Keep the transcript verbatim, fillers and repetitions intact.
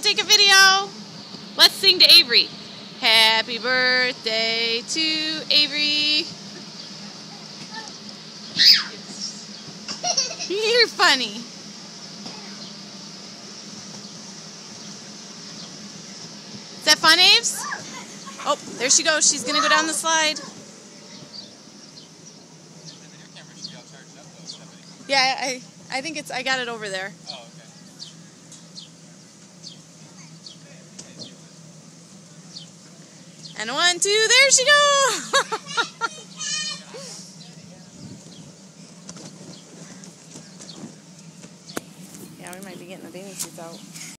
take a video. Let's sing to Avery. Happy birthday to Avery. You're funny. Is that fun, Aves? Oh, there she goes. She's going to go down the slide. Yeah, I, I think it's, I got it over there. Oh, okay. And one, two, there she goes! Yeah, we might be getting the bathing suits out.